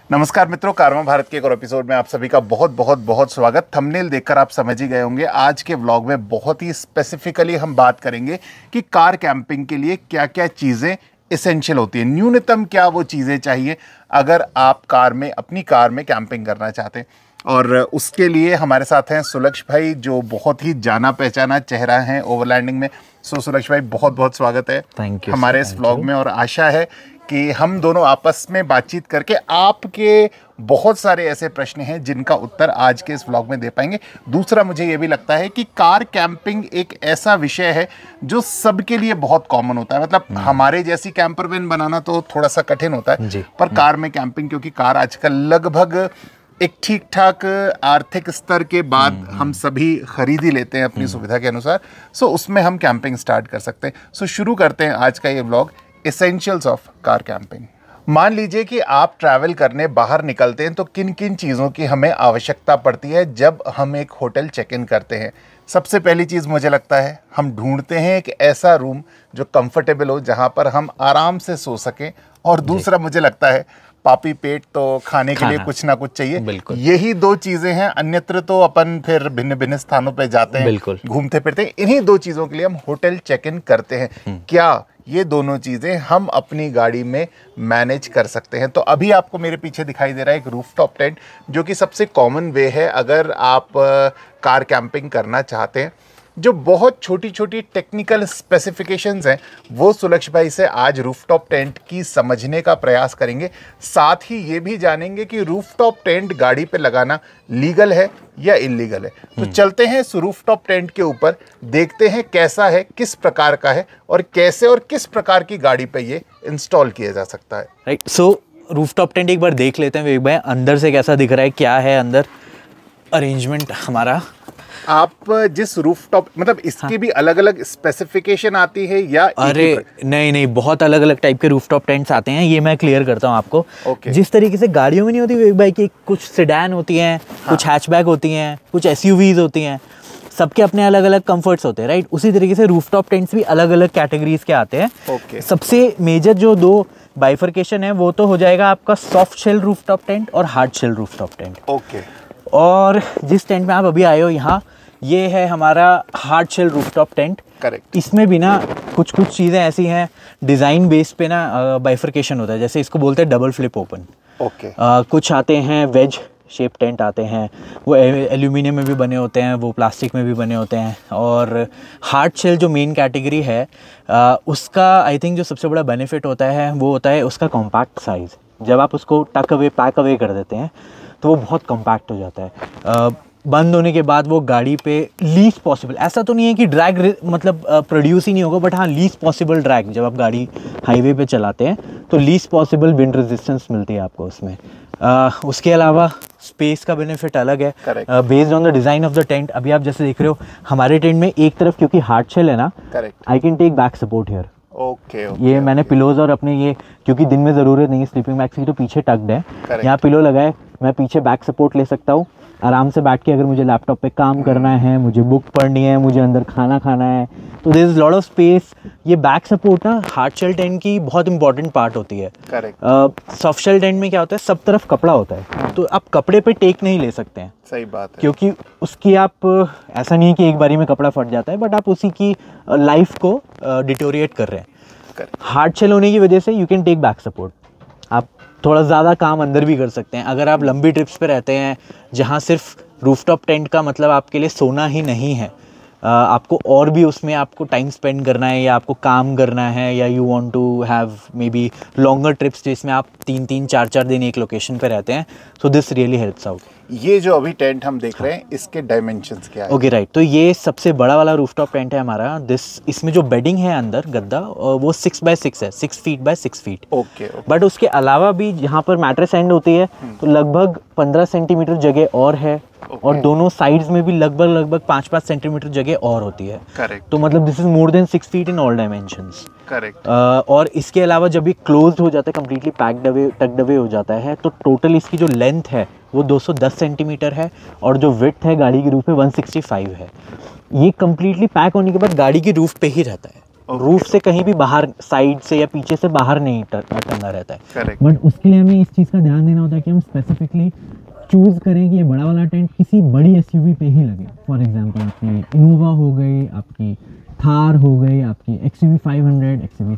नमस्कार मित्रों, कारवां भारत के एक और एपिसोड में आप सभी का बहुत बहुत बहुत स्वागत। थंबनेल देखकर आप समझ ही गए होंगे आज के व्लॉग में बहुत ही स्पेसिफिकली हम बात करेंगे कि कार कैंपिंग के लिए क्या क्या चीज़ें इसेंशियल होती है, न्यूनतम क्या वो चीज़ें चाहिए अगर आप अपनी कार में कैंपिंग करना चाहते हैं। और उसके लिए हमारे साथ हैं सुलक्ष भाई, जो बहुत ही जाना पहचाना चेहरा है ओवरलैंडिंग में। सुलक्ष भाई, बहुत बहुत स्वागत है थैंक यू हमारे इस व्लॉग में। और आशा है कि हम दोनों आपस में बातचीत करके आपके बहुत सारे ऐसे प्रश्न हैं जिनका उत्तर आज के इस व्लॉग में दे पाएंगे। दूसरा, मुझे ये भी लगता है कि कार कैंपिंग एक ऐसा विषय है जो सबके लिए बहुत कॉमन होता है। मतलब हमारे जैसी कैंपर वैन बनाना तो थोड़ा सा कठिन होता है, पर कार में कैंपिंग, क्योंकि कार आजकल लगभग एक ठीक ठाक आर्थिक स्तर के बाद हम सभी खरीद ही लेते हैं अपनी सुविधा के अनुसार। सो उसमें हम कैंपिंग स्टार्ट कर सकते हैं। सो शुरू करते हैं आज का ये vlog, essentials of car camping. मान लीजिए कि आप ट्रैवल करने बाहर निकलते हैं तो किन किन चीज़ों की हमें आवश्यकता पड़ती है जब हम एक होटल चेक इन करते हैं। सबसे पहली चीज़ मुझे लगता है हम ढूंढते हैं एक ऐसा रूम जो कंफर्टेबल हो, जहां पर हम आराम से सो सकें। और दूसरा, मुझे लगता है पापी पेट तो खाने के लिए कुछ ना कुछ चाहिए। यही दो चीजें हैं, अन्यत्र तो अपन फिर भिन्न भिन्न स्थानों पे जाते हैं, घूमते फिरते हैं। इन्हीं दो चीजों के लिए हम होटल चेक इन करते हैं। क्या ये दोनों चीजें हम अपनी गाड़ी में मैनेज कर सकते हैं? तो अभी आपको मेरे पीछे दिखाई दे रहा है एक रूफटॉप टेंट, जो कि सबसे कॉमन वे है अगर आप कार कैंपिंग करना चाहते हैं। जो बहुत छोटी छोटी टेक्निकल स्पेसिफिकेशंस हैं वो सुलक्ष भाई से आज रूफटॉप टेंट की समझने का प्रयास करेंगे। साथ ही ये भी जानेंगे कि रूफटॉप टेंट गाड़ी पे लगाना लीगल है या इलीगल है। तो चलते हैं इस रूफटॉप टेंट के ऊपर, देखते हैं कैसा है, किस प्रकार का है और कैसे और किस प्रकार की गाड़ी पे ये इंस्टॉल किया जा सकता है। राइट, सो रूफटॉप टेंट एक बार देख लेते हैं विवेक भाई, अंदर से कैसा दिख रहा है, क्या है अंदर अरेंजमेंट हमारा। आप जिस रूफटॉप, मतलब इसकी भी अलग अलग स्पेसिफिकेशन आती है या? अरे नहीं, बहुत अलग अलग टाइप के रूफटॉप टेंट्स आते हैं, ये मैं क्लियर करता हूँ आपको। जिस तरीके से गाड़ियों में नहीं होती विवेक भाई कि कुछ सेडान होती हैं, कुछ हैचबैक होती हैं, कुछ एसयूवीज होती हैं, सबके अपने अलग अलग कंफर्ट्स होते हैं। राइट, उसी तरीके से रूफटॉप टेंट्स भी अलग अलग कैटेगरीज के आते हैं। सबसे मेजर जो दो बाइफर्केशन है वो तो हो जाएगा आपका सॉफ्ट शेल रूफटॉप टेंट और हार्ड शेल रूफटॉप टेंट। और जिस टेंट में आप अभी आए हो यहाँ, ये है हमारा hard shell rooftop tent. Correct. इसमें भी ना कुछ चीज़ें ऐसी हैं, डिज़ाइन बेस पे ना बाइफर्केशन होता है, जैसे इसको बोलते हैं डबल फ्लिप ओपन। कुछ आते हैं वेज शेप टेंट आते हैं, वो एल्यूमिनियम में भी बने होते हैं, वो प्लास्टिक में भी बने होते हैं। और हार्ड शेल जो मेन कैटेगरी है उसका आई थिंक जो सबसे बड़ा बेनिफिट होता है वो होता है उसका कॉम्पैक्ट साइज़। जब आप उसको टक अवे पैक अवे कर देते हैं तो वो बहुत कॉम्पैक्ट हो जाता है। बंद होने के बाद वो गाड़ी पे लीस्ट पॉसिबल, ऐसा तो नहीं है कि ड्रैग मतलब प्रोड्यूस ही नहीं होगा, बट हाँ लीस्ट पॉसिबल ड्रैग, जब आप गाड़ी हाईवे पे चलाते हैं तो लीस्ट पॉसिबल विंड रेजिस्टेंस मिलती है आपको उसमें। उसके अलावा स्पेस का बेनिफिट अलग है based on the design of the tent. अभी आप जैसे देख रहे हो हमारे टेंट में एक तरफ क्योंकि हार्ड शेल है ना, I can take back support here. ये मैंने पिलोज और अपने ये, क्योंकि दिन में ज़रूरत नहीं है स्लीपिंग बैग्स की, तो पीछे टक्ड है, यहाँ पिलो लगाए, मैं पीछे बैक सपोर्ट ले सकता हूँ आराम से बैठ के। अगर मुझे लैपटॉप पे काम करना है, मुझे बुक पढ़नी है, मुझे अंदर खाना खाना है, तो there is lot of space. ये बैक सपोर्ट ना हार्ड शेल टेंट की बहुत इंपॉर्टेंट पार्ट होती है। सॉफ्ट शेल टेंट में क्या होता है, सब तरफ कपड़ा होता है, तो आप कपड़े पे टेक नहीं ले सकते हैं। सही बात है, क्योंकि उसकी आप, ऐसा नहीं है कि एक बारी में कपड़ा फट जाता है, बट आप उसी की लाइफ को डिटोरिएट कर रहे हैं। हार्ड शेल होने की वजह से you can take back support, आप थोड़ा ज़्यादा काम अंदर भी कर सकते हैं। अगर आप लंबी ट्रिप्स पे रहते हैं जहाँ सिर्फ रूफटॉप टेंट का मतलब आपके लिए सोना ही नहीं है, आपको और भी उसमें आपको टाइम स्पेंड करना है, या आपको काम करना है, या you want to have maybe longer trips जिसमें आप 3-3, 4-4 दिन एक लोकेशन पे रहते हैं, so this really helps out. ये जो अभी टेंट हम देख रहे हैं इसके डायमेंशंस क्या है? ओके राइट, तो ये सबसे बड़ा वाला रूफटॉप टेंट है हमारा। इसमें जो बेडिंग है अंदर गद्दा, वो 6x6 है, 6 फीट बाय 6 फीट। बट उसके अलावा भी यहाँ पर मैट्रेस एंड होती है तो लगभग 15 सेंटीमीटर जगह और है। और दोनों साइड्स में भी लगभग 5-5 सेंटीमीटर जगह और होती है। तो मतलब this is more than 6 feet in all dimensions. और इसके अलावा जब ये क्लोज्ड हो जाता है, कम्प्लीटली टक्ड अवे हो जाता है, तो टोटल इसकी जो लेंथ है वो 210 सेंटीमीटर है और जो विड्थ है गाड़ी की रूफ में 165 है। ये कम्प्लीटली पैक होने के बाद गाड़ी की रूफ पे ही रहता है। रूफ से कहीं भी बाहर, साइड से या पीछे से बाहर नहीं टंगा रहता है। करेक्ट। बट उसके लिए हमें इस चीज़ का ध्यान देना होता है कि हम स्पेसिफिकली चूज़ करें कि ये बड़ा वाला टेंट किसी बड़ी एसयूवी पे ही लगे। फॉर एग्जांपल आपकी इनोवा हो गई, आपकी थार हो गई, आपकी XUV 500, XUV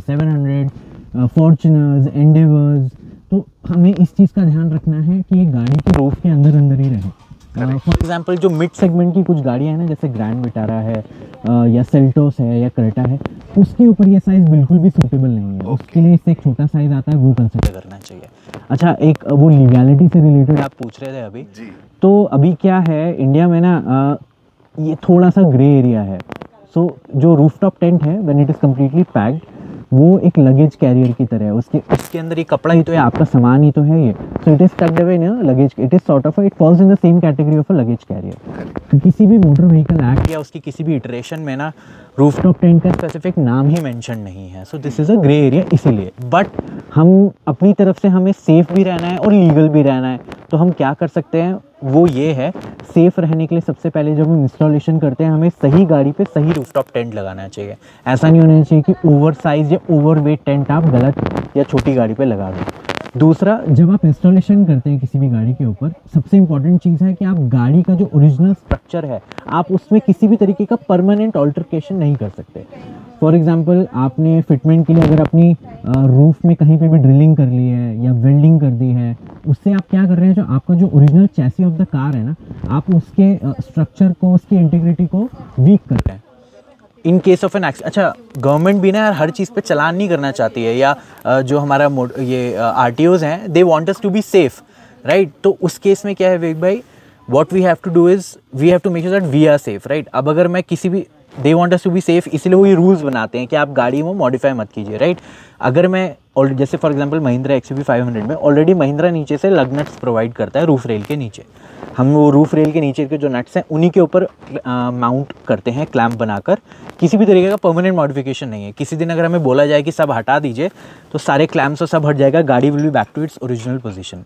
700, फॉर्च्यूनर्स, एंडेवर्स। तो हमें इस चीज़ का ध्यान रखना है कि ये गाड़ी की रूफ के अंदर अंदर ही रहे। फॉर एग्जांपल जो मिड सेगमेंट की कुछ गाड़ियाँ हैं ना, जैसे ग्रैंड विटारा है या सेल्टोस है या क्रेटा है, उसके ऊपर ये साइज़ बिल्कुल भी सूटेबल नहीं है। उसके लिए इससे एक छोटा साइज़ आता है, वो कंसिडर करना चाहिए। अच्छा, एक वो लीगैलिटी से रिलेटेड आप पूछ रहे थे अभी जी। तो अभी क्या है इंडिया में ना, ये थोड़ा सा ग्रे एरिया है। सो जो रूफटॉप टेंट है when it is completely packed, वो एक लगेज कैरियर की तरह है। उसके अंदर ये कपड़ा ही तो है, आपका सामान ही तो है ये। So it is tucked away in a luggage, it is sort of it falls in the same category of a luggage carrier. किसी भी मोटर व्हीकल एक्ट या उसकी किसी भी इटरेशन में ना रूफटॉप टेंट का स्पेसिफिक नाम ही मेंशन नहीं है। So this is a grey area इसीलिए। बट हम अपनी तरफ से हमें सेफ़ भी रहना है और लीगल भी रहना है। तो हम क्या कर सकते हैं, वो ये है, सेफ़ रहने के लिए सबसे पहले जब हम इंस्टॉलेशन करते हैं, हमें सही गाड़ी पे सही रूफटॉप टेंट लगाना चाहिए। ऐसा नहीं होना चाहिए कि ओवर साइज़ या ओवर वेट टेंट आप गलत या छोटी गाड़ी पे लगा दें। दूसरा, जब आप इंस्टॉलेशन करते हैं किसी भी गाड़ी के ऊपर, सबसे इंपॉर्टेंट चीज़ है कि आप गाड़ी का जो ओरिजिनल स्ट्रक्चर है, आप उसमें किसी भी तरीके का परमानेंट ऑल्टरकेशन नहीं कर सकते। फॉर एग्जांपल, आपने फिटमेंट के लिए अगर अपनी रूफ में कहीं पे भी ड्रिलिंग कर ली है या वेल्डिंग कर दी है, उससे आप क्या कर रहे हैं, जो आपका जो original chassis of the car है ना, आप उसके स्ट्रक्चर को, उसकी इंटीग्रिटी को वीक कर रहे हैं। In case of an accident, अच्छा गवर्नमेंट भी ना हर चीज़ पे चलान नहीं करना चाहती है, या जो हमारा ये RTOs हैं, they want us to be safe, right. तो उस केस में क्या है विवेक भाई, what we have to do is we have to make sure that we are safe, right. अब अगर मैं किसी भी, they want us to be safe, इसलिए वो ये रूल्स बनाते हैं कि आप गाड़ी में मॉडिफाई मत कीजिए, राइट। अगर मैं और जैसे फॉर एग्जांपल महिंद्रा XUV 500 में ऑलरेडी महिंद्रा नीचे से लग नट्स प्रोवाइड करता है रूफ रेल के नीचे। हम वो रूफ रेल के नीचे के जो नट्स हैं उन्हीं के ऊपर माउंट करते हैं क्लैंप बनाकर। किसी भी तरीके का परमानेंट मॉडिफिकेशन नहीं है। किसी दिन अगर हमें बोला जाए कि सब हटा दीजिए, तो सारे क्लैंप्स और सब हट जाएगा, गाड़ी will be back to its original position.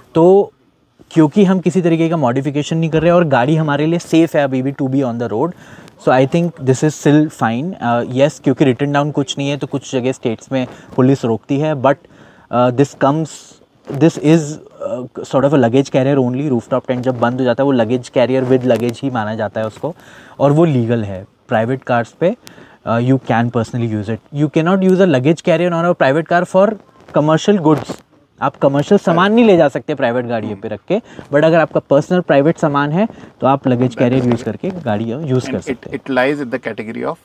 तो क्योंकि हम किसी तरीके का मॉडिफिकेशन नहीं कर रहे और गाड़ी हमारे लिए सेफ़ है अभी भी to be on the road, so I think this is still fine. Yes, क्योंकि रिटन डाउन कुछ नहीं है तो कुछ जगह स्टेट्स में पुलिस रोकती है, but this is sort of a luggage carrier only. Rooftop tent जब बंद हो जाता है, वो लगेज कैरियर विद लगेज ही माना जाता है उसको, और वो लीगल है। प्राइवेट कार्स पे you can personally use it. You can not use a luggage carrier on a private car for commercial goods. आप कमर्शियल सामान नहीं ले जा सकते प्राइवेट गाड़ी पे रख के, बट अगर आपका पर्सनल प्राइवेट सामान है तो आप लगेज कैरियर यूज़ करके गाड़ी यूज़ कर सकते हैं। It lies in the category of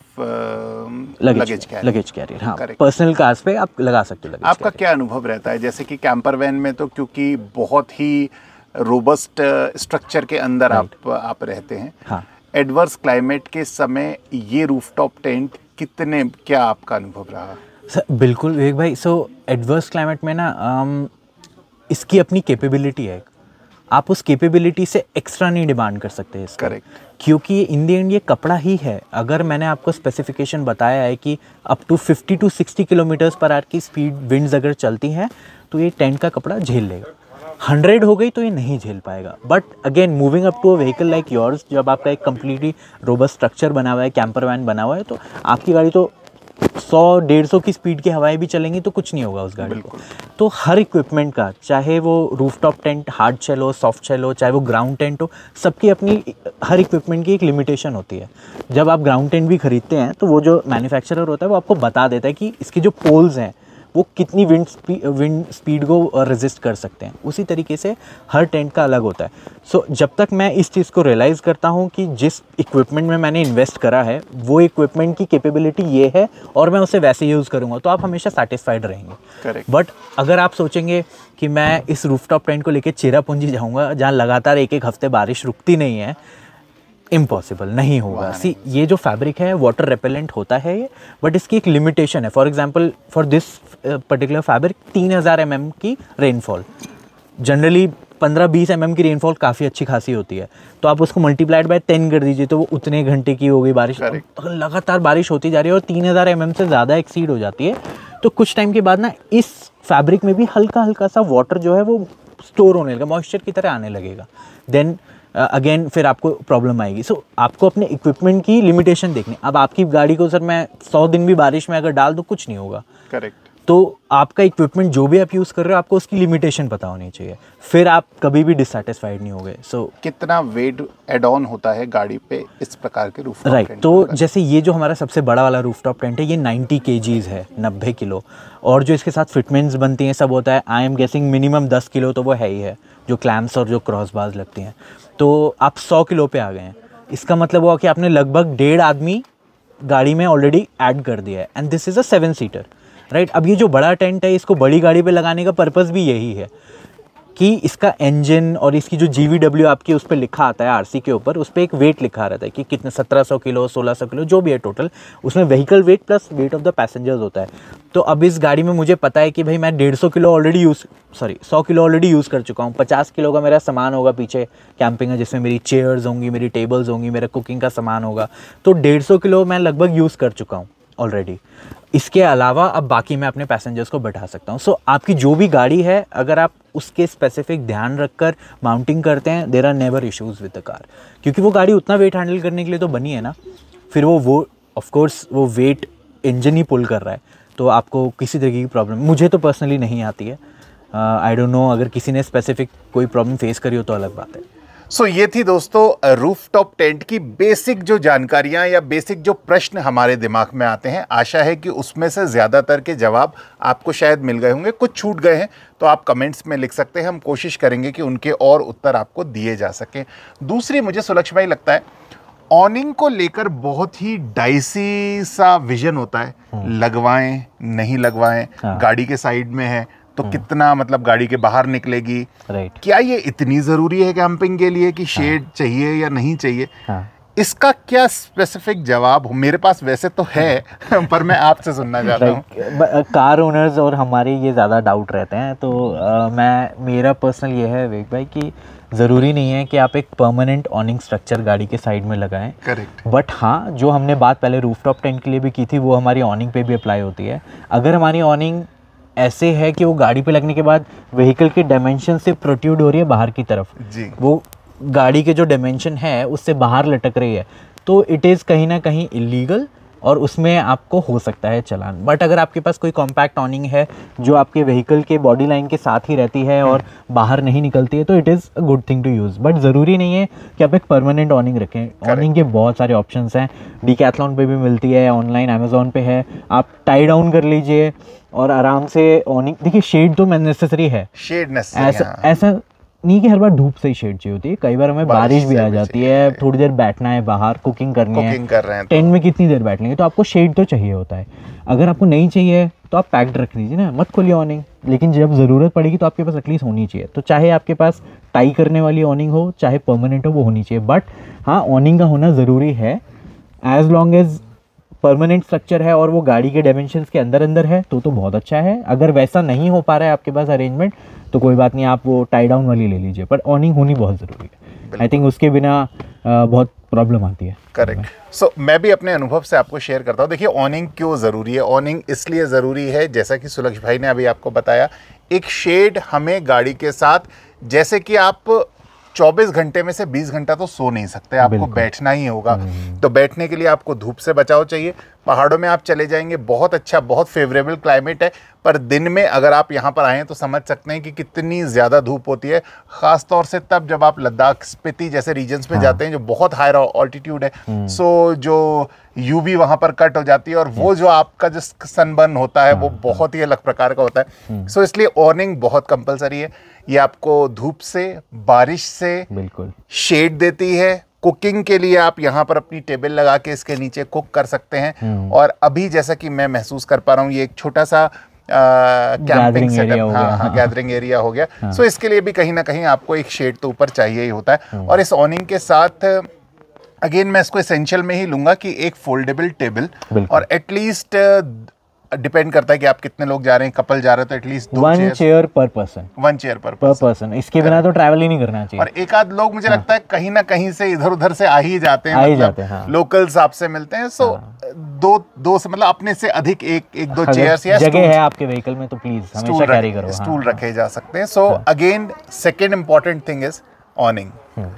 luggage carrier. हाँ, पर्सनल कार्स पे आप लगा सकते हो लगेज। आपका क्या अनुभव रहता है, जैसे कि कैंपर वैन में तो क्योंकि बहुत ही रोबस्ट स्ट्रक्चर के अंदर आप रहते हैं, हाँ, एडवर्स क्लाइमेट के समय ये रूफटॉप टेंट कितने, क्या आपका अनुभव रहा? बिल्कुल विवेक भाई। सो एडवर्स क्लाइमेट में ना इसकी अपनी कैपेबिलिटी है, आप उस कैपेबिलिटी से एक्स्ट्रा नहीं डिमांड कर सकते इसका। करेक्ट। क्योंकि इन द एंड ये कपड़ा ही है। अगर मैंने आपको स्पेसिफिकेशन बताया है कि up to 50 to 60 kilometres per hour की स्पीड विंड्स अगर चलती हैं तो ये टेंट का कपड़ा झेल लेगा। 100 हो गई तो ये नहीं झेल पाएगा। But again moving up to a vehicle like yours, जब आपका एक कम्प्लीटली रोबस्ट स्ट्रक्चर बना हुआ है, कैंपर वैन बना हुआ है, तो आपकी गाड़ी तो 100-150 की स्पीड की हवाएं भी चलेंगी तो कुछ नहीं होगा उस गाड़ी को। तो हर इक्विपमेंट का, चाहे वो रूफटॉप टेंट हार्ड शेल हो, सॉफ्ट शेल हो, चाहे वो ग्राउंड टेंट हो, सबकी अपनी हर इक्विपमेंट की एक लिमिटेशन होती है। जब आप ग्राउंड टेंट भी खरीदते हैं तो वो जो मैन्युफैक्चरर होता है वो आपको बता देता है कि इसके जो पोल्स हैं वो कितनी विंड स्पीड को रेजिस्ट कर सकते हैं। उसी तरीके से हर टेंट का अलग होता है। सो जब तक मैं इस चीज़ को रियलाइज़ करता हूँ कि जिस इक्विपमेंट में मैंने इन्वेस्ट करा है वो इक्विपमेंट की कैपेबिलिटी ये है और मैं उसे वैसे यूज़ करूँगा, तो आप हमेशा सेटिस्फाइड रहेंगे। करेक्ट। बट अगर आप सोचेंगे कि मैं इस रूफटॉप टेंट को लेकर चेरापूंजी जाऊँगा जहाँ लगातार एक हफ्ते बारिश रुकती नहीं है, इम्पॉसिबल, नहीं होगा। सी, ये जो फैब्रिक है वाटर रेपेलेंट होता है ये, बट इसकी एक लिमिटेशन है। For example for this particular fabric 3000 mm की रेनफॉल, जनरली 15-20 mm की रेनफॉल काफ़ी अच्छी खासी होती है, तो आप उसको मल्टीप्लाइड बाय 10 कर दीजिए तो वो उतने घंटे की हो गई बारिश। अगर लगातार बारिश होती जा रही है और 3000 mm से ज़्यादा एक्सीड हो जाती है तो कुछ टाइम के बाद ना इस फैब्रिक में भी हल्का हल्का सा वाटर जो है वो स्टोर होने लगेगा, मॉइस्चर की तरह आने लगेगा। देन अगेन फिर आपको प्रॉब्लम आएगी। सो आपको अपने इक्विपमेंट की लिमिटेशन देखनी। अब आपकी गाड़ी को सर मैं 100 दिन भी बारिश में अगर डाल दूँ कुछ नहीं होगा। करेक्ट। तो आपका इक्विपमेंट जो भी आप यूज़ कर रहे हो आपको उसकी लिमिटेशन पता होनी चाहिए, फिर आप कभी भी डिससेटिस्फाइड नहीं होगे। सो कितना वेट एड ऑन होता है गाड़ी पे इस प्रकार के रूफटॉप टेंट? राइट, तो जैसे ये जो हमारा सबसे बड़ा वाला रूफटॉप टेंट है ये 90 kgs है, 90 किलो, और जो इसके साथ फिटमेंट्स बनती हैं सब होता है I am guessing minimum 10 kilo तो वो है ही है, जो क्लैम्प्स और जो क्रॉस बार्स लगती हैं। तो आप 100 किलो पे आ गए हैं, इसका मतलब हुआ कि आपने लगभग 1.5 आदमी गाड़ी में ऑलरेडी ऐड कर दिया है, and this is a 7 seater, right. अब ये जो बड़ा टेंट है इसको बड़ी गाड़ी पे लगाने का पर्पस भी यही है कि इसका इंजन और इसकी जो GVW आपकी उस पर लिखा आता है RC के ऊपर, उस पर एक वेट लिखा रहता है कि कितने 1700 किलो 1600 किलो जो भी है टोटल, उसमें vehicle weight plus weight of the passengers होता है। तो अब इस गाड़ी में मुझे पता है कि भाई मैं 100 kilo already 100 kilo already use कर चुका हूँ, 50 किलो का मेरा सामान होगा पीछे कैंपिंग है, जिसमें मेरी चेयर्स होंगी, मेरी टेबल्स होंगी, मेरा कुकिंग का सामान होगा, तो 150 किलो मैं लगभग यूज़ कर चुका हूँ ऑलरेडी। इसके अलावा अब बाकी मैं अपने पैसेंजर्स को बैठा सकता हूँ। सो आपकी जो भी गाड़ी है अगर आप उसके स्पेसिफिक ध्यान रखकर माउंटिंग करते हैं, there are never issues with the car, क्योंकि वो गाड़ी उतना वेट हैंडल करने के लिए तो बनी है ना। फिर वो ऑफ कोर्स वो वेट इंजन ही पुल कर रहा है, तो आपको किसी तरीके की प्रॉब्लम, मुझे तो पर्सनली नहीं आती है। आई डोंट नो, अगर किसी ने स्पेसिफिक कोई प्रॉब्लम फेस करी हो तो अलग बात है। सो ये थी दोस्तों रूफटॉप टेंट की बेसिक जो जानकारियां या बेसिक जो प्रश्न हमारे दिमाग में आते हैं। आशा है कि उसमें से ज़्यादातर के जवाब आपको शायद मिल गए होंगे, कुछ छूट गए हैं तो आप कमेंट्स में लिख सकते हैं, हम कोशिश करेंगे कि उनके और उत्तर आपको दिए जा सकें। दूसरी, मुझे सुलक्ष भाई लगता है ऑनिंग को लेकर बहुत ही डाइसी सा विजन होता है, लगवाएं नहीं लगवाएं, गाड़ी के साइड में है तो कितना मतलब गाड़ी के बाहर निकलेगी, राइट। क्या ये इतनी ज़रूरी है कैंपिंग के लिए कि शेड चाहिए या नहीं चाहिए? इसका क्या स्पेसिफिक जवाब हो? मेरे पास वैसे तो है पर मैं आपसे सुनना चाहता हूँ। कार ओनर्स और हमारे ये ज़्यादा डाउट रहते हैं, तो मेरा पर्सनल ये है विवेक भाई कि ज़रूरी नहीं है कि आप एक परमानेंट ऑनिंग स्ट्रक्चर गाड़ी के साइड में लगाएं। करेक्ट। बट हाँ, जो हमने बात पहले रूफटॉप टेंट के लिए भी की थी वो हमारी ऑनिंग पे भी अप्लाई होती है। अगर हमारी ऑनिंग ऐसे है कि वो गाड़ी पे लगने के बाद व्हीकल के डायमेंशन से प्रोट्रूड हो रही है बाहर की तरफ जी, वो गाड़ी के जो डायमेंशन है उससे बाहर लटक रही है, तो इट इज़ कहीं ना कहीं इलीगल और उसमें आपको हो सकता है चालान। बट अगर आपके पास कोई कॉम्पैक्ट ऑनिंग है जो आपके व्हीकल के बॉडी लाइन के साथ ही रहती है और बाहर नहीं निकलती है, तो it is a good thing to use. But ज़रूरी नहीं है कि आप एक परमानेंट ऑनिंग रखें। ऑनिंग के बहुत सारे ऑप्शंस हैं, डीकैथलॉन पे भी मिलती है, ऑनलाइन अमेज़ॉन पे है, आप टाई डाउन कर लीजिए और आराम से ऑनिंग। देखिए शेड तो नेसेसरी है, शेड नेसेसरी, ऐसा नहीं कि हर बार धूप से ही शेड चाहिए होती है, कई बार हमें बारिश भी आ जाती है, थोड़ी देर बैठना है बाहर, कुकिंग करनी है, कर रहे हैं टेंट में कितनी देर बैठ लेंगे, तो आपको शेड तो चाहिए होता है। अगर आपको नहीं चाहिए तो आप पैक्ड रख लीजिए ना, मत खोलिए ऑनिंग, लेकिन जब ज़रूरत पड़ेगी तो आपके पास एटलीस्ट होनी चाहिए। तो चाहे आपके पास टाई करने वाली ऑनिंग हो चाहे परमानेंट हो, वो होनी चाहिए। बट हाँ, ऑनिंग का होना ज़रूरी है, as long as permanent structure है और वो गाड़ी के डायमेंशंस के अंदर है तो बहुत अच्छा है। अगर वैसा नहीं हो पा रहा है आपके पास अरेंजमेंट तो कोई बात नहीं, आप वो टाई डाउन वाली ले लीजिए, पर ऑनिंग होनी बहुत ज़रूरी है। आई थिंक उसके बिना बहुत प्रॉब्लम आती है। करेक्ट। सो मैं भी अपने अनुभव से आपको शेयर करता हूँ। देखिए ऑनिंग क्यों ज़रूरी है? ऑनिंग इसलिए ज़रूरी है, जैसा कि सुलक्ष भाई ने अभी आपको बताया, एक शेड हमें गाड़ी के साथ, जैसे कि आप 24 घंटे में से 20 घंटा तो सो नहीं सकते, आपको बैठना ही होगा, तो बैठने के लिए आपको धूप से बचाव चाहिए। पहाड़ों में आप चले जाएंगे, बहुत अच्छा, बहुत फेवरेबल क्लाइमेट है, पर दिन में अगर आप यहाँ पर आएँ तो समझ सकते हैं कि कितनी ज़्यादा धूप होती है, ख़ास तौर से तब जब आप लद्दाख, स्पीति जैसे रीजन्स में जाते हैं जो बहुत हाई ऑल्टीट्यूड है। सो जो यूवी वहाँ पर कट हो जाती है और वो जो आपका जो सनबर्न होता है वो बहुत ही अलग प्रकार का होता है। सो इसलिए ऑर्निंग बहुत कंपलसरी है। ये आपको धूप से, बारिश से बिल्कुल शेड देती है। कुकिंग के लिए आप यहाँ पर अपनी टेबल लगा के इसके नीचे कुक कर सकते हैं। और अभी जैसा कि मैं महसूस कर पा रहा हूँ, ये एक छोटा सा कैंपिंग सेटअप, हाँ, गैदरिंग एरिया हो गया। सो इसके लिए भी कहीं ना कहीं आपको एक शेड तो ऊपर चाहिए ही होता है। और इस ऑनिंग के साथ अगेन मैं इसको एसेंशियल में ही लूंगा कि एक फोल्डेबल टेबल, और एटलीस्ट डिपेंड करता है कि आप कितने लोग जा रहे हैं, कपल जा रहे हैं तो at least 1 chair per person, 1 chair per person. इसके बिना तो ट्रैवल ही नहीं करना चाहिए। और एक आध लोग मुझे लगता है कहीं ना कहीं से इधर उधर से आ ही जाते हैं, मतलब लोकल्स आपसे मिलते हैं। सो दो से मतलब अपने से अधिक एक दो चेयर्स या जगह है आपके व्हीकल में तो प्लीज हमेशा कैरी करो, स्टूल रखे जा सकते हैं। So again second important thing is awning.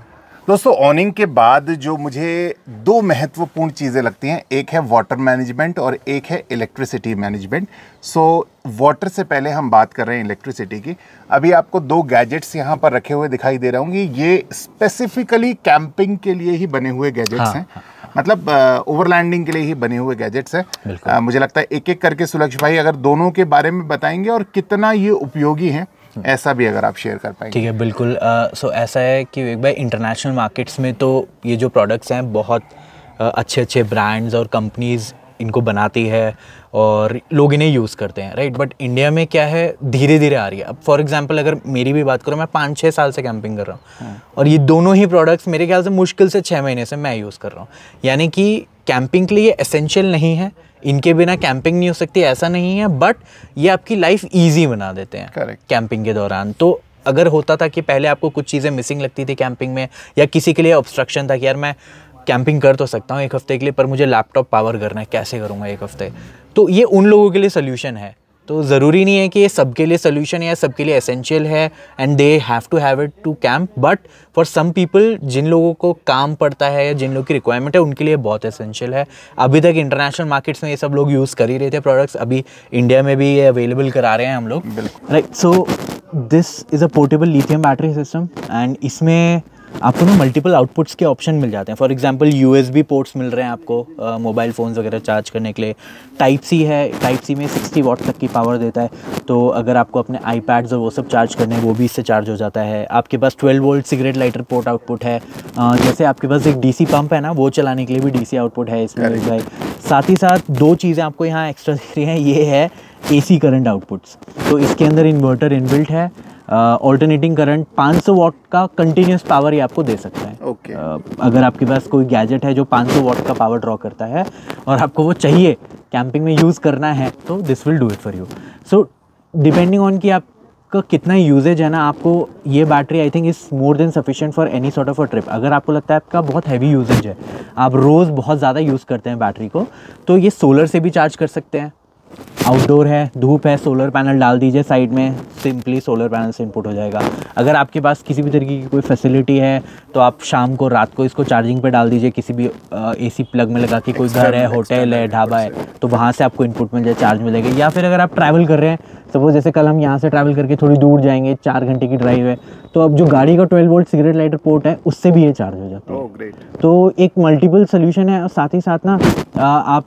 दोस्तों ऑनिंग के बाद जो मुझे दो महत्वपूर्ण चीज़ें लगती हैं, एक है वाटर मैनेजमेंट और एक है इलेक्ट्रिसिटी मैनेजमेंट। सो वाटर से पहले हम बात कर रहे हैं इलेक्ट्रिसिटी की। अभी आपको दो गैजेट्स यहाँ पर रखे हुए दिखाई दे रहे होंगे, ये स्पेसिफिकली कैंपिंग के लिए ही बने हुए गैजेट्स हैं। मतलब ओवरलैंडिंग के लिए ही बने हुए गैजेट्स हैं। मुझे लगता है एक एक करके सुलक्ष भाई अगर दोनों के बारे में बताएंगे और कितना ये उपयोगी हैं, ऐसा भी अगर आप शेयर कर पाएंगे। ठीक है, बिल्कुल। सो ऐसा है कि एक बार इंटरनेशनल मार्केट्स में तो ये जो प्रोडक्ट्स हैं बहुत अच्छे अच्छे ब्रांड्स और कंपनीज इनको बनाती है और लोग इन्हें यूज़ करते हैं, राइट। बट इंडिया में क्या है, धीरे धीरे आ रही है। अब फॉर एग्जांपल अगर मेरी भी बात करूँ, मैं 5-6 साल से कैंपिंग कर रहा हूँ और ये दोनों ही प्रोडक्ट्स मेरे ख्याल से मुश्किल से 6 महीने से मैं यूज़ कर रहा हूँ। यानी कि कैंपिंग के लिए ये एसेंशियल नहीं है, इनके बिना कैंपिंग नहीं हो सकती ऐसा नहीं है, बट ये आपकी लाइफ ईजी बना देते हैं कैंपिंग के दौरान। तो अगर होता था कि पहले आपको कुछ चीज़ें मिसिंग लगती थी कैंपिंग में, या किसी के लिए ऑब्स्ट्रक्शन था कि यार मैं कैंपिंग कर तो सकता हूँ 1 हफ्ते के लिए, पर मुझे लैपटॉप पावर करना है, कैसे करूँगा 1 हफ्ते, तो ये उन लोगों के लिए सोल्यूशन है। तो ज़रूरी नहीं है कि ये सबके लिए सोल्यूशन है या सबके लिए एसेंशियल है and they have to have it to camp, but for some people जिन लोगों को काम पड़ता है या जिन लोगों की रिक्वायरमेंट है उनके लिए बहुत एसेंशियल है। अभी तक इंटरनेशनल मार्केट्स में ये सब लोग यूज़ कर ही रहे थे प्रोडक्ट्स, अभी इंडिया में भी ये अवेलेबल करा रहे हैं हम लोग, right. So this is a portable lithium battery system and इसमें आपको ना मल्टीपल आउटपुट्स के ऑप्शन मिल जाते हैं। फॉर एग्जांपल USB पोर्ट्स मिल रहे हैं आपको मोबाइल फ़ोन्स वगैरह चार्ज करने के लिए। टाइप सी है, टाइप सी में 60 वाट तक की पावर देता है, तो अगर आपको अपने iPads और वो सब चार्ज करने हैं वो भी इससे चार्ज हो जाता है। आपके पास 12 volt cigarette lighter port output है। जैसे आपके पास एक DC पंप है ना, वो चलाने के लिए भी DC आउटपुट है इसमें मिल जाए। साथ ही साथ 2 चीज़ें आपको यहाँ एक्स्ट्रा दिख रही हैं, ये है AC करंट आउटपुट्स। तो इसके अंदर इन्वर्टर इनबिल्ट है। ऑल्टरनेटिंग करंट 500 वाट का कंटिन्यूस पावर ये आपको दे सकता है। अगर आपके पास कोई गैजेट है जो 500 वाट का पावर ड्रॉ करता है और आपको वो चाहिए कैंपिंग में यूज़ करना है, तो this will do it for you. So depending on कि आपका कितना यूजेज है ना, आपको ये battery I think is more than sufficient for any sort of a trip. अगर आपको लगता है आपका बहुत हैवी यूजेज है, आप रोज़ बहुत ज़्यादा यूज़ करते हैं बैटरी को, तो ये सोलर से भी चार्ज कर सकते हैं। आउटडोर है, धूप है, सोलर पैनल डाल दीजिए साइड में, सिंपली सोलर पैनल से इनपुट हो जाएगा। अगर आपके पास किसी भी तरीके की कोई फैसिलिटी है तो आप शाम को, रात को इसको चार्जिंग पे डाल दीजिए, किसी भी AC प्लग में लगा के, कोई घर है, होटल है, ढाबा है, तो वहाँ से आपको इनपुट मिल जाए, चार्ज मिलेगा। या फिर अगर आप ट्रैवल कर रहे हैं, सपोज जैसे कल हम यहाँ से ट्रैवल करके थोड़ी दूर जाएंगे, 4 घंटे की ड्राइव है, तो अब जो गाड़ी का 12 वोल्ट सिगरेट लाइटर पोर्ट है उससे भी ये चार्ज हो जाता है। तो एक मल्टीपल सोल्यूशन है। और साथ ही साथ ना आप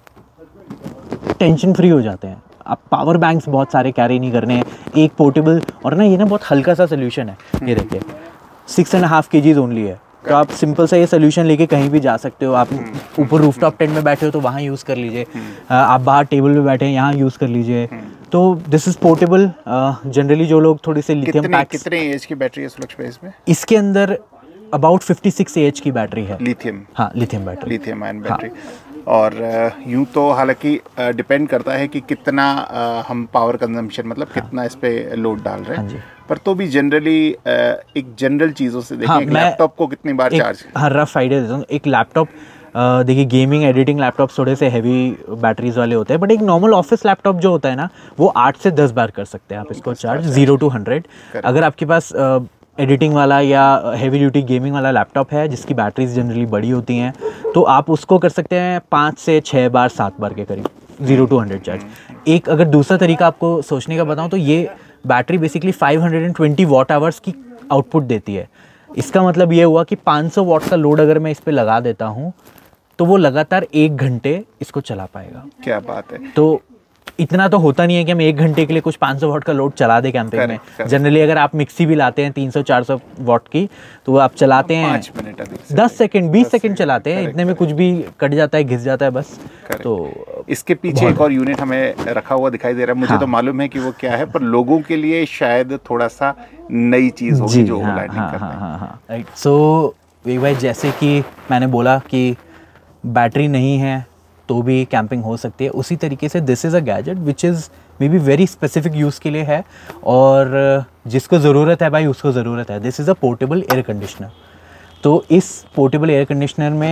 टेंशन फ्री हो जाते हैं। आप पावर बैंक्स बहुत सारे कैरी नहीं करने हैं, एक पोर्टेबल, और ना ये ना बहुत हल्का सा सोल्यूशन है। ये देखिए 6.5 kg ओनली है, तो आप सिंपल सा ये सोल्यूशन लेके कहीं भी जा सकते हो। आप ऊपर रूफटॉप टेंट में बैठे हो तो वहाँ यूज़ कर लीजिए, आप बाहर टेबल पे बैठे हैं यहाँ यूज़ कर लीजिए। तो दिस इज़ पोर्टेबल। जनरली जो लोग थोड़ी से लिथियम पैक्स, कितने एज की बैटरी है सुलक्ष भाई इसमें? इसके अंदर अबाउट 56 AH की बैटरी है, लिथियम। हाँ, lithium battery, lithium ion battery. और यूँ तो हालांकि डिपेंड करता है कि कितना हम पावर कंजम्पशन, मतलब कितना इस पे लोड डाल रहे हैं, पर तो भी जनरली एक जनरल चीज़ों से देखें, एक लैपटॉप को कितनी बार चार्ज? हाँ, रफ आइडिया देता हूँ। एक लैपटॉप, देखिए गेमिंग एडिटिंग लैपटॉप थोड़े से हैवी बैटरीज वाले होते हैं, बट एक नॉर्मल ऑफिस लैपटॉप जो होता है ना, वो 8 से 10 बार कर सकते हैं आप इसको चार्ज, 0 to 100। अगर आपके पास एडिटिंग वाला या हैवी ड्यूटी गेमिंग वाला लैपटॉप है जिसकी बैटरीज जनरली बड़ी होती हैं, तो आप उसको कर सकते हैं 5 से 6 बार 7 बार के करीब, 0 to 100 चार्ज। एक अगर दूसरा तरीका आपको सोचने का बताऊं, तो ये बैटरी बेसिकली 520 वाट आवर्स की आउटपुट देती है। इसका मतलब ये हुआ कि 500 वाट का लोड अगर मैं इस पर लगा देता हूँ तो वो लगातार 1 घंटे इसको चला पाएगा। क्या बात है। तो इतना तो होता नहीं है कि हम 1 घंटे के लिए कुछ 500 वाट का लोड चला दे कैंपिंग में। जनरली अगर आप मिक्सी भी लाते हैं 300-400 वाट की, तो वो आप चलाते हैं 5 मिनट 10 सेकंड 20 सेकंड चलाते हैं, इतने में कुछ भी कट जाता है, घिस जाता है बस। तो इसके पीछे एक और यूनिट हमें रखा हुआ दिखाई दे रहा है, मुझे तो मालूम है कि वो क्या है, पर लोगों के लिए शायद थोड़ा सा नई चीज होगी जो ओवरलैंडिंग करते हैं। राइट। सो भाई, जैसे कि मैंने बोला कि बैटरी नहीं है तो भी कैंपिंग हो सकती है, उसी तरीके से this is a gadget which is may be very specific use के लिए है, और जिसको ज़रूरत है भाई उसको ज़रूरत है। This is a portable air conditioner. तो इस पोर्टेबल एयर कंडीशनर में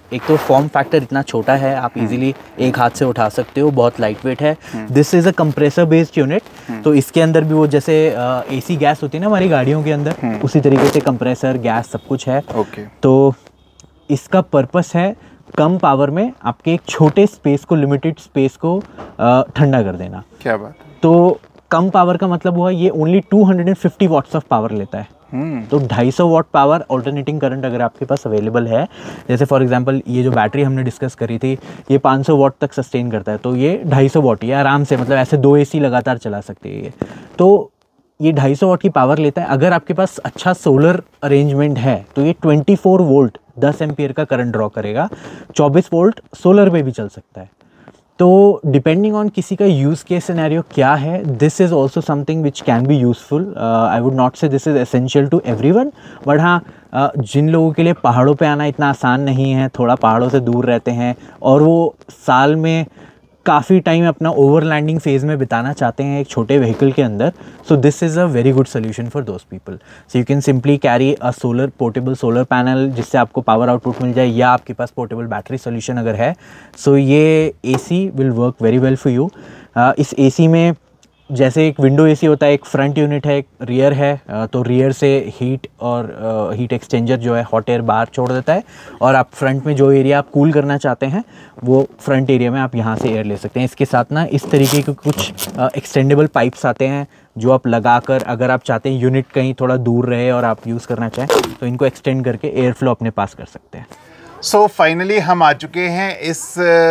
एक तो फॉर्म फैक्टर इतना छोटा है, आप इजीली एक हाथ से उठा सकते हो, बहुत लाइट वेट है। This is a compressor based unit, तो इसके अंदर भी वो जैसे एसी गैस होती है ना हमारी गाड़ियों के अंदर, उसी तरीके से कंप्रेसर गैस सब कुछ है। तो इसका पर्पस है कम पावर में आपके एक छोटे स्पेस को, लिमिटेड स्पेस को ठंडा कर देना। क्या बात। तो कम पावर का मतलब हुआ ये ओनली 250 वॉट्स ऑफ पावर लेता है। तो 250 वॉट पावर ऑल्टरनेटिंग करंट अगर आपके पास अवेलेबल है, जैसे फॉर एग्जांपल ये जो बैटरी हमने डिस्कस करी थी ये 500 वॉट तक सस्टेन करता है, तो ये 250 वॉट ही आराम से, मतलब ऐसे 2 एसी लगातार चला सकते हैं ये। तो ये 250 वॉट की पावर लेता है। अगर आपके पास अच्छा सोलर अरेंजमेंट है तो ये 24 वोल्ट 10 एम्पियर का करंट ड्रॉ करेगा। 24 वोल्ट सोलर पे भी चल सकता है। तो डिपेंडिंग ऑन किसी का यूज़ केस सिनेरियो क्या है, this is also something which can be useful. I would not say this is essential to everyone, but हाँ जिन लोगों के लिए पहाड़ों पे आना इतना आसान नहीं है, थोड़ा पहाड़ों से दूर रहते हैं और वो साल में काफ़ी टाइम अपना ओवरलैंडिंग फेज़ में बिताना चाहते हैं एक छोटे व्हीकल के अंदर, so this is a very good solution for those people. So you can simply carry a portable solar panel जिससे आपको पावर आउटपुट मिल जाए, या आपके पास पोर्टेबल बैटरी सोल्यूशन अगर है, सो ये AC will work very well for you. इस AC में जैसे एक विंडो एसी होता है, एक फ्रंट यूनिट है, एक रियर है, तो रियर से हीट और हीट एक्सचेंजर जो है हॉट एयर बाहर छोड़ देता है, और आप फ्रंट में जो एरिया आप कूल करना चाहते हैं वो फ्रंट एरिया में आप यहाँ से एयर ले सकते हैं। इसके साथ ना इस तरीके के कुछ एक्सटेंडेबल पाइप्स आते हैं जो आप लगाकर, अगर आप चाहते हैं यूनिट कहीं थोड़ा दूर रहे और आप यूज़ करना चाहें तो इनको एक्सटेंड करके एयर फ्लो अपने पास कर सकते हैं। सो फाइनली हम आ चुके हैं इस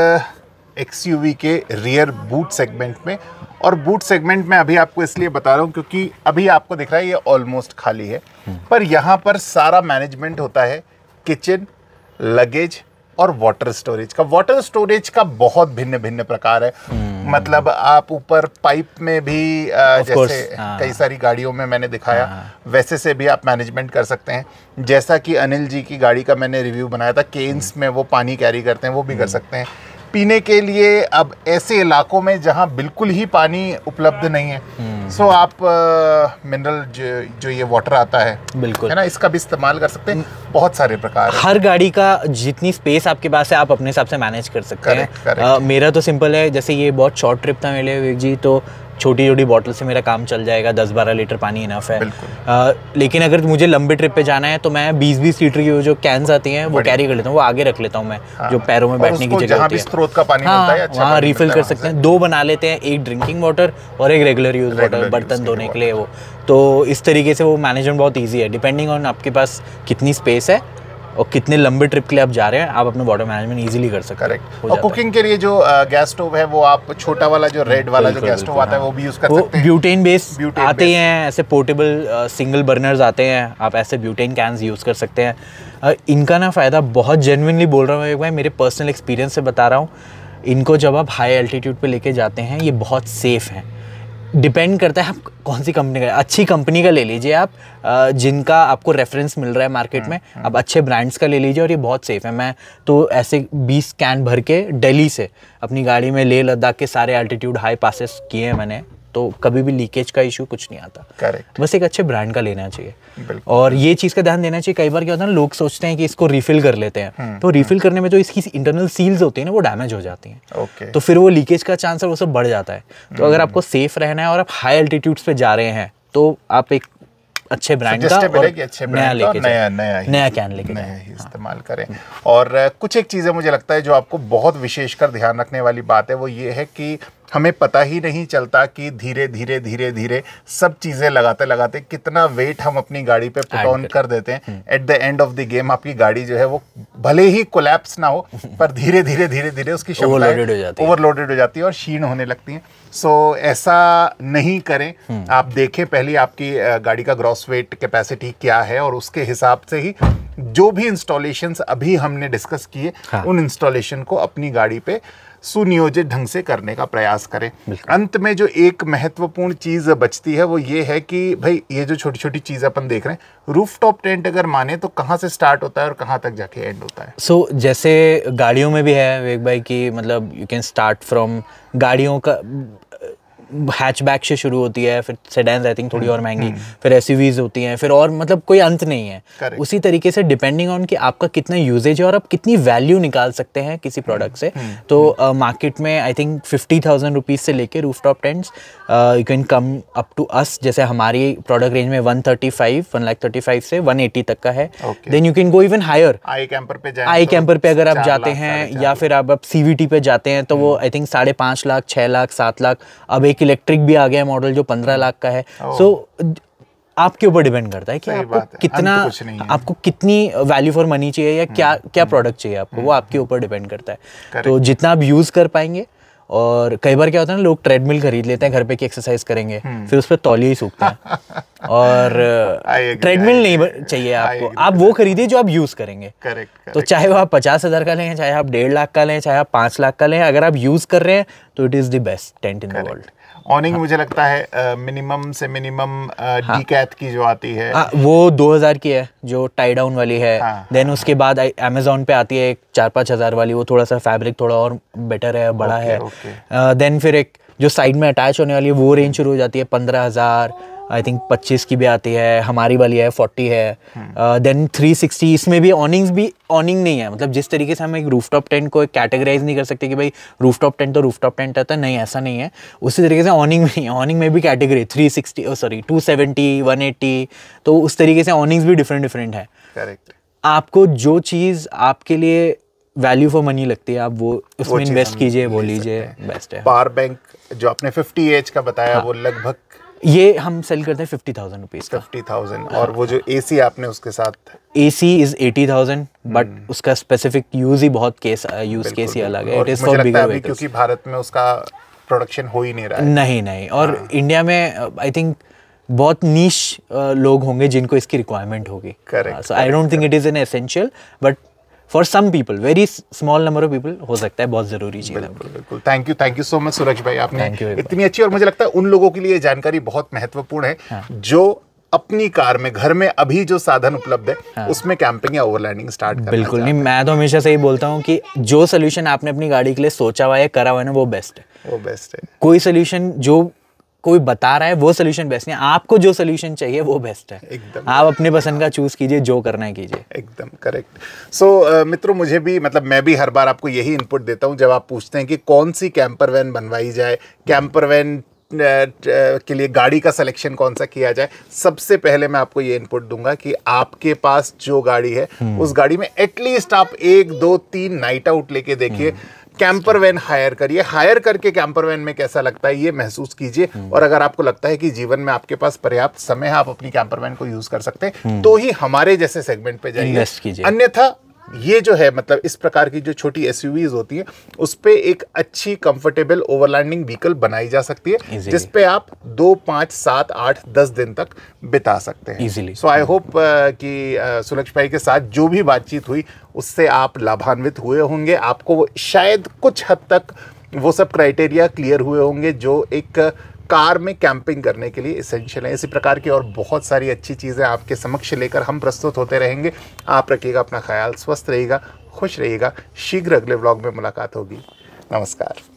XUV के रियर बूट सेगमेंट में, और बूट सेगमेंट में अभी आपको इसलिए बता रहा हूँ क्योंकि अभी आपको दिख रहा है ये ऑलमोस्ट खाली है, पर यहाँ पर सारा मैनेजमेंट होता है किचन, लगेज और वाटर स्टोरेज का। वाटर स्टोरेज का बहुत भिन्न भिन्न प्रकार है, मतलब आप ऊपर पाइप में भी जैसे कई सारी गाड़ियों में मैंने दिखाया वैसे से भी आप मैनेजमेंट कर सकते हैं। जैसा कि अनिल जी की गाड़ी का मैंने रिव्यू बनाया था, केन्स में वो पानी कैरी करते हैं, वो भी कर सकते हैं। पीने के लिए अब ऐसे इलाकों में जहां बिल्कुल ही पानी उपलब्ध नहीं है, सो आप मिनरल जो ये वाटर आता है, बिल्कुल है ना, इसका भी इस्तेमाल कर सकते हैं। बहुत सारे प्रकार है। हर गाड़ी का जितनी स्पेस आपके पास है आप अपने हिसाब से मैनेज कर सकते हैं। मेरा तो सिंपल है, जैसे ये बहुत शॉर्ट ट्रिप था मेरे लिए विवेक जी, तो छोटी छोटी बॉटल से मेरा काम चल जाएगा, 10-12 लीटर पानी इनफ है। लेकिन अगर मुझे लंबे ट्रिप पे जाना है तो मैं 20-20 लीटर की जो कैंस आती हैं वो कैरी कर लेता हूँ, वो आगे रख लेता हूँ मैं, जो पैरों में बैठने की जगह होती है, स्रोत का पानी मिलता है, अच्छा वहाँ रिफिल कर सकते हैं। 2 बना लेते हैं, एक ड्रिंकिंग वाटर और एक रेगुलर यूज वाटर, बर्तन धोने के लिए वो। तो इस तरीके से वो मैनेजमेंट बहुत ईजी है, डिपेंडिंग ऑन आपके पास कितनी स्पेस है और कितने लंबे ट्रिप के लिए आप जा रहे हैं, आप अपने वाटर मैनेजमेंट इजीली कर सकते हैं। करेक्ट। और कुकिंग के लिए जो गैस स्टोव है वो आप छोटा वाला जो रेड वाला जो गैस स्टोव आता है वो भी यूज कर सकते हैं। ब्यूटेन बेस्ड आते हैं, ऐसे पोर्टेबल सिंगल बर्नर्स आते हैं, आप ऐसे ब्यूटेन कैन्स यूज़ कर सकते हैं। इनका ना फ़ायदा बहुत जेन्युइनली बोल रहा हूँ एक भाई, मेरे पर्सनल एक्सपीरियंस से बता रहा हूँ, इनको जब आप हाई एल्टीट्यूड पे लेके जाते हैं ये बहुत सेफ़ हैं। डिपेंड करता है आप कौन सी कंपनी का, अच्छी कंपनी का ले लीजिए आप, जिनका आपको रेफरेंस मिल रहा है मार्केट में, आप अच्छे ब्रांड्स का ले लीजिए और ये बहुत सेफ़ है। मैं तो ऐसे 20 कैन भर के दिल्ली से अपनी गाड़ी में लेह लद्दाख के सारे एल्टीट्यूड हाई पासेस किए हैं मैंने, तो कभी भी लीकेज का इशू कुछ नहीं आता। करेक्ट। बस एक अच्छे ब्रांड का लेना चाहिए, और ये चीज़ का ध्यान देना चाहिए। कई बार क्या होता है ना, लोग सोचते हैं कि इसको रिफिल कर लेते हैं, तो रिफिल करने में जो इसकी इंटरनल सील्स होती है ना वो डैमेज हो जाती हैं, तो फिर वो लीकेज का चांस है वो सब बढ़ जाता है। तो अगर आपको सेफ रहना है और आप हाई एल्टीट्यूड्स पे जा रहे हैं तो आप एक अच्छे ब्रांड का और नया लेके नया कैन लेके इस्तेमाल करें। और कुछ एक चीज़ें मुझे लगता है जो आपको बहुत विशेषकर ध्यान रखने वाली बात है वो ये है कि हमें पता ही नहीं चलता कि धीरे धीरे धीरे धीरे सब चीज़ें लगाते लगाते कितना वेट हम अपनी गाड़ी पे पुट ऑन कर देते हैं। At the end of the game आपकी गाड़ी जो है वो भले ही कोलैप्स ना हो पर धीरे धीरे धीरे धीरे उसकी ओवरलोडेड हो जाती है और क्षीण होने लगती हैं। सो ऐसा नहीं करें, आप देखें पहले आपकी गाड़ी का ग्रॉस वेट कैपेसिटी क्या है और उसके हिसाब से ही जो भी इंस्टॉलेशंस अभी हमने डिस्कस किए उन इंस्टॉलेशन को अपनी गाड़ी पे सुनियोजित ढंग से करने का प्रयास करें। अंत में जो एक महत्वपूर्ण चीज़ बचती है वो ये है कि भाई ये जो छोटी छोटी चीज़ अपन देख रहे हैं, रूफटॉप टेंट अगर माने तो कहाँ से स्टार्ट होता है और कहाँ तक जाके एंड होता है? सो जैसे गाड़ियों में भी है विवेक भाई की, मतलब यू कैन स्टार्ट फ्रॉम गाड़ियों का हैचबैक से शुरू होती है, फिर सेडान्स आई थिंक थोड़ी और महंगी, फिर एसयूवीज होती हैं, फिर और मतलब कोई अंत नहीं है। उसी तरीके से डिपेंडिंग ऑन कि आपका कितना यूजेज है और आप कितनी वैल्यू निकाल सकते हैं किसी प्रोडक्ट से। तो मार्केट में आई थिंक 50,000 रुपीज़ से लेके rooftop tents you can come up to us. जैसे हमारी प्रोडक्ट रेंज में 135 से 180 तक का है। Then you can go even higher. A camper पे अगर आप जाते हैं या फिर आप सीवीटी पे जाते हैं तो वो आई थिंक 5.5 लाख, 6 लाख, 7 लाख। अब एक इलेक्ट्रिक भी आ गया मॉडल जो 15 लाख का है। सो आपके ऊपर डिपेंड करता है कि आपको कितनी वैल्यू फॉर मनी चाहिए या क्या प्रोडक्ट चाहिए आपको, वो आपके ऊपर डिपेंड करता है। तो जितना आप यूज कर पाएंगे। और कई बार क्या होता है ना, लोग ट्रेडमिल खरीद लेते हैं घर पे कि एक्सरसाइज करेंगे, फिर उस पर तौलिए ही सूखते हैं। और ट्रेडमिल नहीं चाहिए आपको, आप वो खरीदिए जो आप यूज करेंगे। तो चाहे वो आप 50,000 का लें, चाहे आप 1.5 लाख का लें, चाहे आप 5 लाख का लें, अगर आप यूज कर रहे हैं तो it is the best tent in the world. Awning मुझे लगता है मिनिमम से मिनिमम डीकैथ की जो आती है वो 2,000 की है, जो टाई डाउन वाली है। देन उसके बाद अमेजोन पे आती है एक 4-5 हज़ार वाली, वो थोड़ा सा फैब्रिक थोड़ा और बेटर है, बड़ा है। देन फिर एक जो साइड में अटैच होने वाली है वो रेंज शुरू हो जाती है 15,000, आई थिंक 25 की भी आती है, हमारी वाली है 40 है। देन 360, इसमें भी ऑनिंग नहीं है। मतलब जिस तरीके से हम एक रूफटॉप टेंट को कैटेगराइज नहीं कर सकते कि भाई रूफटॉप टेंट तो रूफटॉप टेंट आता है, नहीं, ऐसा नहीं है। उसी तरीके से ऑनिंग भी नहीं है। ऑनिंग में भी कैटेगरी 270, 180, तो उस तरीके से ऑनिंग्स भी डिफरेंट है। करेक्ट। आपको जो चीज़ आपके लिए वैल्यू फॉर मनी लगती है, आप वो उसमें इन्वेस्ट कीजिए, वो लीजिए, बेस्ट है। पावर बैंक जो आपने 50H का बताया, वो लगभग ये हम सेल करते हैं 50,000 रुपीज़ का। 50,000। और वो जो एसी आपने उसके साथ, एसी इज 80,000, बट उसका स्पेसिफिक यूज ही बहुत यूज केस ही अलग है। It is for bigger vehicles. क्योंकि भारत में उसका प्रोडक्शन हो ही नहीं रहा है। नहीं। और इंडिया में आई थिंक बहुत नीश लोग होंगे जिनको इसकी रिक्वायरमेंट होगी। So I don't think it is an essential, but for some people, very small number of people हो सकता है बहुत जरूरी चीज़ है। बिल्कुल। Thank you so much Suraj भाई, आपने इतनी अच्छी, और मुझे लगता है उन लोगों के लिए जानकारी बहुत महत्वपूर्ण है जो अपनी कार में, घर में अभी जो साधन उपलब्ध है उसमें कैंपिंग या ओवरलैंडिंग स्टार्ट करना। बिल्कुल नहीं, मैं तो हमेशा से ही बोलता हूँ कि जो सोल्यूशन आपने अपनी गाड़ी के लिए सोचा हुआ है, करा हुआ है ना, वो बेस्ट है। कोई सोल्यूशन जो कोई बता रहा है वो सोल्यूशन बेस्ट नहीं, आपको जो सोल्यूशन चाहिए वो बेस्ट है। एकदम, आप अपने पसंद का चूज कीजिए, जो करना है कीजिए। एकदम करेक्ट। सो मित्रों, मुझे भी, मतलब मैं भी हर बार आपको यही इनपुट देता हूं जब आप पूछते हैं कि कौन सी कैंपर वैन बनवाई जाए, कैंपर वैन के लिए गाड़ी का सिलेक्शन कौन सा किया जाए। सबसे पहले मैं आपको ये इनपुट दूंगा कि आपके पास जो गाड़ी है उस गाड़ी में एटलीस्ट आप 1, 2, 3 नाइट आउट लेके देखिए, कैंपर वैन हायर करिए, हायर करके कैंपर वैन में कैसा लगता है ये महसूस कीजिए। और अगर आपको लगता है कि जीवन में आपके पास पर्याप्त समय है, आप अपनी कैंपर वैन को यूज कर सकते हैं, तो ही हमारे जैसे सेगमेंट पे जाइए। अन्यथा ये जो है, मतलब इस प्रकार की जो छोटी एसयूवीज होती है उस पे एक अच्छी कंफर्टेबल ओवरलैंडिंग व्हीकल बनाई जा सकती है, जिस पे आप 2, 5, 7, 8, 10 दिन तक बिता सकते हैं इजीली। सो आई होप कि सुलक्ष भाई के साथ जो भी बातचीत हुई उससे आप लाभान्वित हुए होंगे। आपको शायद कुछ हद तक वो सब क्राइटेरिया क्लियर हुए होंगे जो एक कार में कैंपिंग करने के लिए इसेंशियल है। इसी प्रकार की और बहुत सारी अच्छी चीज़ें आपके समक्ष लेकर हम प्रस्तुत होते रहेंगे। आप रखिएगा अपना ख्याल, स्वस्थ रहिएगा, खुश रहिएगा। शीघ्र अगले व्लॉग में मुलाकात होगी। नमस्कार।